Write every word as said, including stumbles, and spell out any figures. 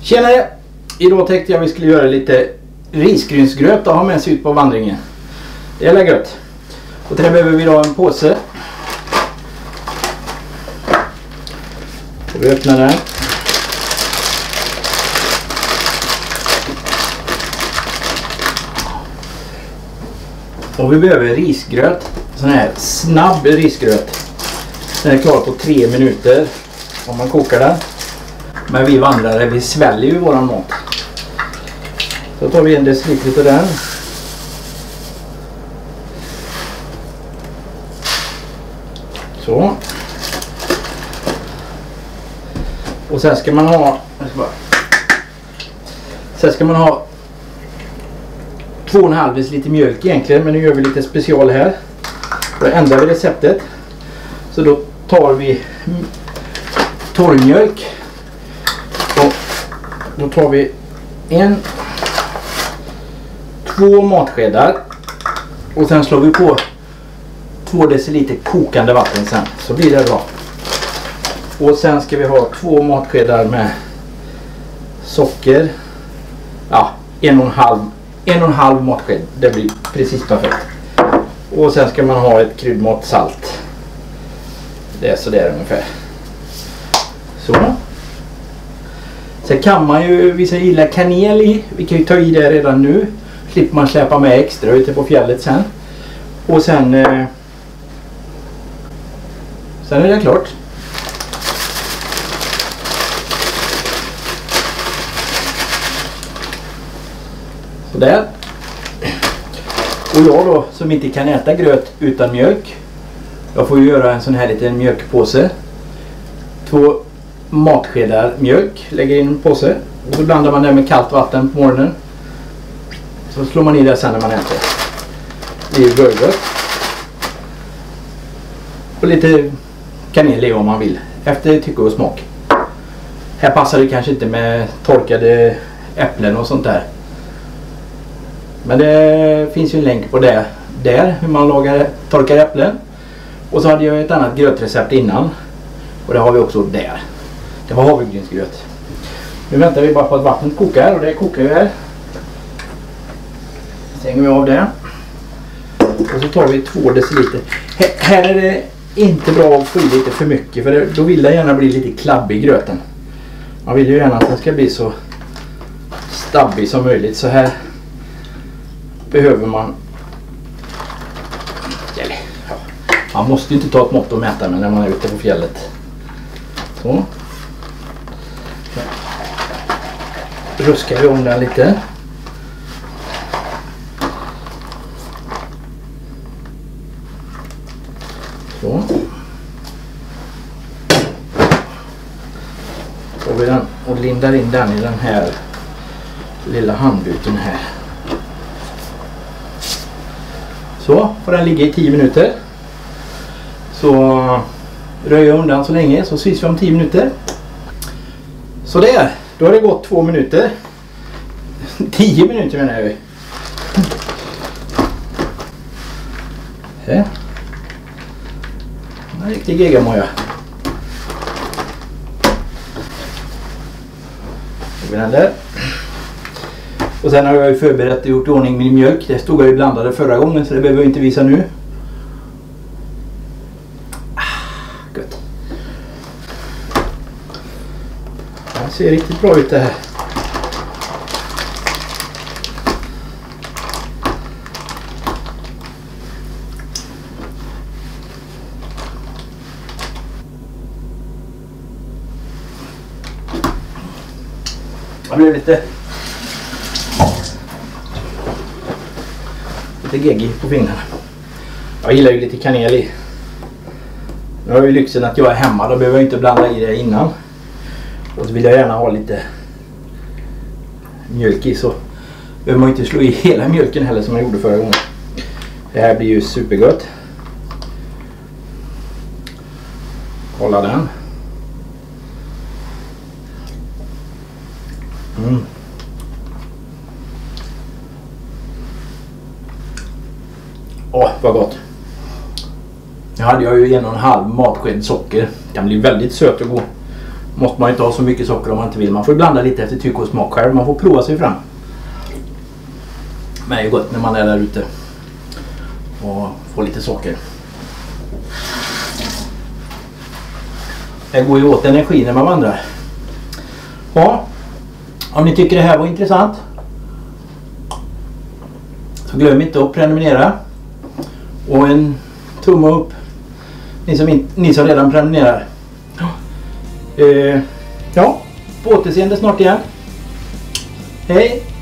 Tjenare! Idag tänkte jag vi skulle göra lite risgrynsgröt och ha med sig ut på vandringen. Det är gött. Och till det behöver vi då en påse. Och vi öppnar den. Och vi behöver risgröt. Sån här snabb risgröt. Den är klar på tre minuter om man kokar den. Men vi vandrare, vi sväljer ju våran mat. Så tar vi en deciliter av den. Så. Och sen ska man ha Sen ska man ha två och en halv deciliter mjölk egentligen, men nu gör vi lite special här. Då ändrar vi receptet. Så då tar vi torrmjölk. Och då tar vi en två matskedar och sen slår vi på två deciliter kokande vatten sen, så blir det bra. Och sen ska vi ha två matskedar med socker. Ja, en och en halv en och en halv matsked. Det blir precis perfekt. Och sen ska man ha ett kryddmått salt. Det är så där ungefär. Så. Sen kan man ju, vissa gillar kanel i. Vi kan ju ta i det redan nu. Slipper man släppa med extra ute på fjället sen. Och sen eh, sen är det klart. Sådär. Och jag då som inte kan äta gröt utan mjölk, jag får ju göra en sån här liten mjölkpåse. Två matskedar mjölk, lägger in en påse och så blandar man det med kallt vatten på morgonen. Så slår man i det sen när man äter. Det är burgers. Och lite kanel i om man vill, efter tycke och smak. Här passar det kanske inte med torkade äpplen och sånt där. Men det finns ju en länk på det där, hur man lagar torkar äpplen. Och så hade jag ett annat grötrecept innan. Och det har vi också där. Det var havregrynsgröt. Nu väntar vi bara på att vattnet kokar, och det kokar ju här. Stänger vi av det. Och så tar vi två deciliter. Här, här är det inte bra att få i lite för mycket, för det, då vill det gärna bli lite klabbig i gröten. Man vill ju gärna att den ska bli så stabbig som möjligt. Så här behöver man, eller, ja, man måste ju inte ta ett mått och mäta med när man är ute på fjället. Så. Ruskar vi om den lite. Så. Så vi den och lindar in den i den här lilla handduten här. Så får den ligga i tio minuter. Så rör jag undan så länge, så syns vi om tio minuter. Så där, då har det gått två minuter. tio minuter menar jag. Här. En riktig gigamoja. Den där. Och sen har jag ju förberett och gjort i ordning min mjölk. Det stod jag ju blandade förra gången, så det behöver jag inte visa nu. Ah, gott. Det ser riktigt bra ut det här. Det blir lite lite geggig på fingrarna. Jag gillar ju lite kanel i. Nu har jag ju lyxen att jag är hemma, då behöver jag inte blanda i det innan. Och så vill jag gärna ha lite mjölk i, så behöver man inte slå i hela mjölken heller som jag gjorde förra gången. Det här blir ju supergott. Kolla den. Mm. Åh, vad gott. Nu hade jag ju en och en halv matsked socker. Den blir väldigt söt och god. måste man inte ha så mycket socker om man inte vill. Man får blanda lite efter tycke och smak själv. Man får prova sig fram. Men det är gott när man är där ute och får lite socker. Det går ju åt energi när man vandrar. Ja, om ni tycker det här var intressant så glöm inte att prenumerera. Och en tumme upp ni som, in, ni som redan prenumererar. Uh, ja, på återseende snart igen. Hej!